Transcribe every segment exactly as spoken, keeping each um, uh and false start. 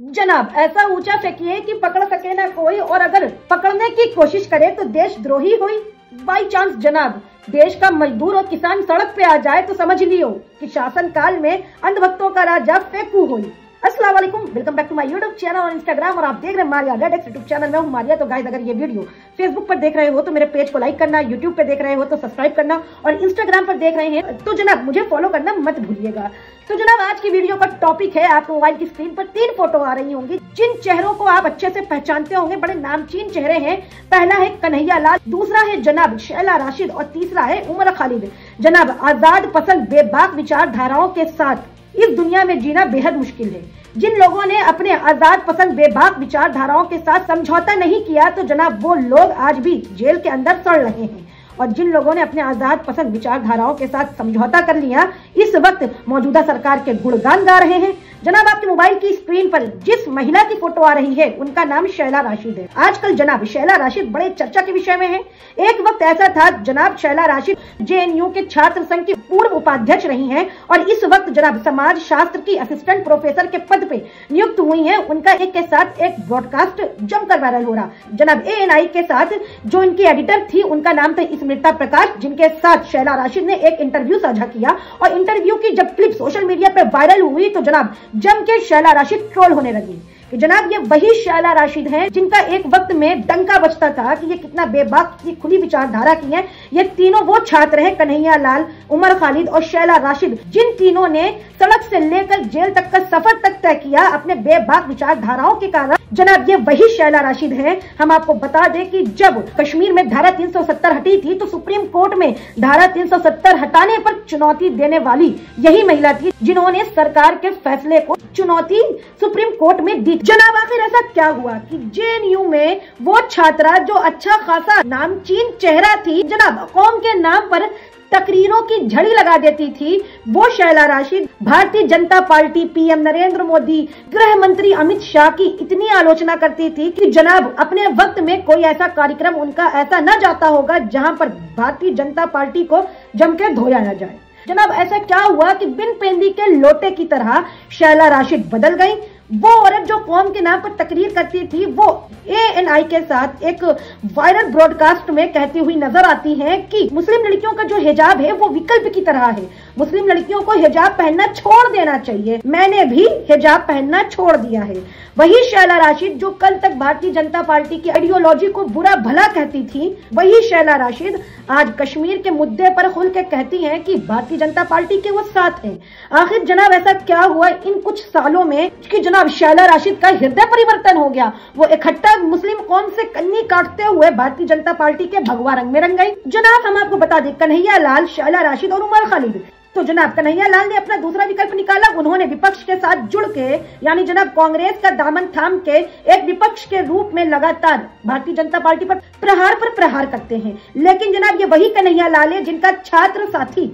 जनाब ऐसा ऊंचा फेंकिए कि पकड़ सके ना कोई, और अगर पकड़ने की कोशिश करे तो देशद्रोही हुई। बाई चांस जनाब देश का मजदूर और किसान सड़क पे आ जाए तो समझ लियो कि शासन काल में अंधभक्तों का राजा फेंकू हुई। अस्सलाम वालेकुम, welcome back to my YouTube channel और इंस्टाग्राम, और आप देख रहे हैं मारिया रेडेक्स यूट्यूब चैनल में हूं मारिया। तो गाइस अगर ये वीडियो फेसबुक पर देख रहे हो तो मेरे पेज को लाइक करना, यूट्यूब पे देख रहे हो तो सब्सक्राइब करना, और इंस्टाग्राम पर देख रहे हैं तो जनाब मुझे फॉलो करना मत भूलिएगा। तो जनाब आज की वीडियो का टॉपिक है, आपको मोबाइल की स्क्रीन पर तीन फोटो आ रही होंगी जिन चेहरों को आप अच्छे से पहचानते होंगे, बड़े नामचीन चेहरे हैं। पहला है कन्हैया लाल, दूसरा है जनाब शैला राशिद और तीसरा है उमर खालिद। जनाब आजाद पसंद बेबाक विचारधाराओं के साथ इस दुनिया में जीना बेहद मुश्किल है। जिन लोगों ने अपने आजाद पसंद बेबाक विचारधाराओं के साथ समझौता नहीं किया तो जनाब वो लोग आज भी जेल के अंदर सड़ रहे हैं, और जिन लोगों ने अपने आजाद पसंद विचारधाराओं के साथ समझौता कर लिया इस वक्त मौजूदा सरकार के गुणगान गा रहे हैं। जनाब आपके मोबाइल की स्क्रीन पर जिस महिला की फोटो आ रही है उनका नाम शैला राशिद है। आजकल जनाब शैला राशिद बड़े चर्चा के विषय में है। एक वक्त ऐसा था जनाब शैला राशिद जेएनयू के छात्र संघ की पूर्व उपाध्यक्ष रही हैं, और इस वक्त जनाब समाज शास्त्र की असिस्टेंट प्रोफेसर के पद पे नियुक्त हुई हैं। उनका एक के साथ एक ब्रॉडकास्ट जमकर वायरल हो रहा। जनाब एएनआई के साथ जो इनकी एडिटर थी उनका नाम था स्मृता प्रकाश, जिनके साथ शैला राशिद ने एक इंटरव्यू साझा किया, और इंटरव्यू की जब क्लिप सोशल मीडिया पे वायरल हुई तो जनाब जम के शैला राशिद ट्रोल होने लगी कि जनाब ये वही शैला राशिद हैं जिनका एक वक्त में डंका बजता था कि ये कितना बेबाक की खुली विचारधारा की है। ये तीनों वो छात्र हैं कन्हैया लाल, उमर खालिद और शैला राशिद, जिन तीनों ने सड़क से लेकर जेल तक का सफर तक तय किया अपने बेबाक विचारधाराओं के कारण। जनाब ये वही शैला राशिद हैं। हम आपको बता दें कि जब कश्मीर में धारा तीन सौ सत्तर हटी थी तो सुप्रीम कोर्ट में धारा तीन सौ सत्तर हटाने पर चुनौती देने वाली यही महिला थी जिन्होंने सरकार के फैसले को चुनौती सुप्रीम कोर्ट में दी। जनाब आखिर ऐसा क्या हुआ कि जेएनयू में वो छात्रा जो अच्छा खासा नामचीन चेहरा थी, जनाब कौम के नाम पर तकरीरों की झड़ी लगा देती थी, वो शैला राशिद भारतीय जनता पार्टी, पीएम नरेंद्र मोदी, गृह मंत्री अमित शाह की इतनी आलोचना करती थी कि जनाब अपने वक्त में कोई ऐसा कार्यक्रम उनका ऐसा न जाता होगा जहां पर भारतीय जनता पार्टी को जम के धोया न जाए। जनाब ऐसा क्या हुआ कि बिन पेंदी के लोटे की तरह शैला राशिद बदल गई। वो औरत जो कौम के नाम पर तकरीर करती थी वो एएनआई के साथ एक वायरल ब्रॉडकास्ट में कहती हुई नजर आती है कि मुस्लिम लड़कियों का जो हिजाब है वो विकल्प की तरह है, मुस्लिम लड़कियों को हिजाब पहनना छोड़ देना चाहिए। मैंने भी हिजाब पहनना छोड़ दिया है। वही शैला राशिद जो कल तक भारतीय जनता पार्टी की आइडियोलॉजी को बुरा भला कहती थी, वही शैला राशिद आज कश्मीर के मुद्दे पर खुल के कहती हैं कि भारतीय जनता पार्टी के वो साथ हैं। आखिर जनाब ऐसा क्या हुआ इन कुछ सालों में कि जनाब शैला राशिद का हृदय परिवर्तन हो गया। वो इकट्ठा मुस्लिम कौम से कन्नी काटते हुए भारतीय जनता पार्टी के भगवा रंग में रंग गई। जनाब हम आपको बता दें कन्हैया लाल, शैला राशिद और उमर खालिद। तो जनाब कन्हैया लाल ने अपना दूसरा विकल्प निकाला, उन्होंने विपक्ष के साथ जुड़ के यानी जनाब कांग्रेस का दामन थाम के एक विपक्ष के रूप में लगातार भारतीय जनता पार्टी पर प्रहार पर प्रहार करते हैं। लेकिन जनाब ये वही कन्हैया लाल है जिनका छात्र साथी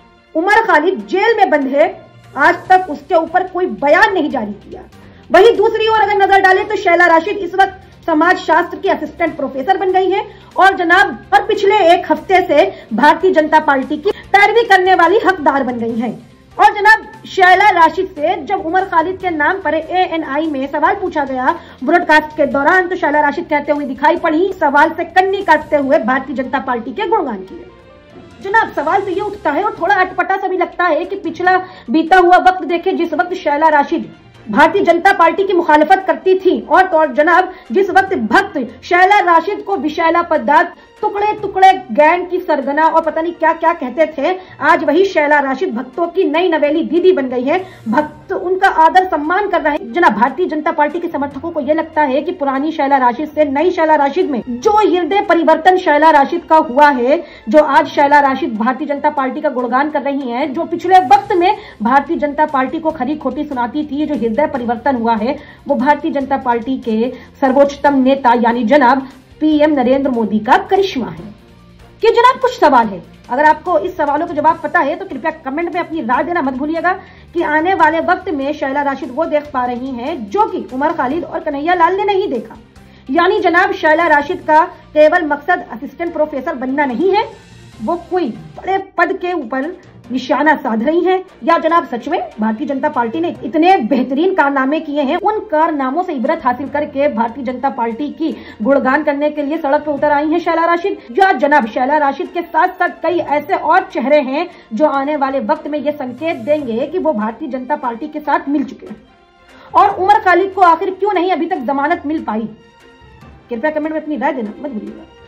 उमर खालिद जेल में बंद है, आज तक उसके ऊपर कोई बयान नहीं जारी किया। वही दूसरी ओर अगर नजर डालें तो शैला राशिद इस वक्त समाज शास्त्र की असिस्टेंट प्रोफेसर बन गई है, और जनाब और पिछले एक हफ्ते से भारतीय जनता पार्टी की पैरवी करने वाली हकदार बन गई हैं। और जनाब शैला राशिद से जब उमर खालिद के नाम पर एएनआई में सवाल पूछा गया ब्रॉडकास्ट के दौरान तो शैला राशिद कहते हुए दिखाई पड़ी, सवाल से कन्नी काटते हुए भारतीय जनता पार्टी के गुणगान किए। जनाब सवाल तो ये उठता है और थोड़ा अटपटा सा भी लगता है कि पिछला बीता हुआ वक्त देखे जिस वक्त शैला राशिद भारतीय जनता पार्टी की मुखालिफत करती थी, और तो और जनाब जिस वक्त भक्त शैला राशिद को विषैला पदार्थ, टुकड़े टुकड़े गैंग की सरगना और पता नहीं क्या क्या कहते थे, आज वही शैला राशिद भक्तों की नई नवेली दीदी बन गई है। भक्त उनका आदर सम्मान कर रहे हैं। जनाब भारतीय जनता पार्टी के समर्थकों को यह लगता है कि पुरानी शैला राशिद से नई शैला राशिद में जो हृदय परिवर्तन शैला राशिद का हुआ है, जो आज शैला राशिद भारतीय जनता पार्टी का गुणगान कर रही है, जो पिछले वक्त में भारतीय जनता पार्टी को खरी खोटी सुनाती थी, जो हृदय परिवर्तन हुआ है वो भारतीय जनता पार्टी के सर्वोच्चतम नेता यानी जनाब पीएम नरेंद्र मोदी का करिश्मा है। कि जनाब कुछ सवाल है, अगर आपको इस सवालों का जवाब पता है तो कृपया कमेंट में अपनी राय देना मत भूलिएगा कि आने वाले वक्त में शैला राशिद वो देख पा रही हैं जो कि उमर खालिद और कन्हैया लाल ने नहीं देखा। यानी जनाब शैला राशिद का केवल मकसद असिस्टेंट प्रोफेसर बनना नहीं है, वो कोई बड़े पद के ऊपर निशाना साध रही हैं, या जनाब सच में भारतीय जनता पार्टी ने इतने बेहतरीन कारनामे किए हैं, उन कारनामों से इबरत हासिल करके भारतीय जनता पार्टी की गुणगान करने के लिए सड़क पर उतर आई हैं शैला राशिद? या जनाब शैला राशिद के साथ साथ कई ऐसे और चेहरे हैं जो आने वाले वक्त में ये संकेत देंगे कि वो भारतीय जनता पार्टी के साथ मिल चुके हैं? और उमर खालिद को आखिर क्यों नहीं अभी तक जमानत मिल पाई? कृपया कमेंट में अपनी राय देना मत भूलिएगा।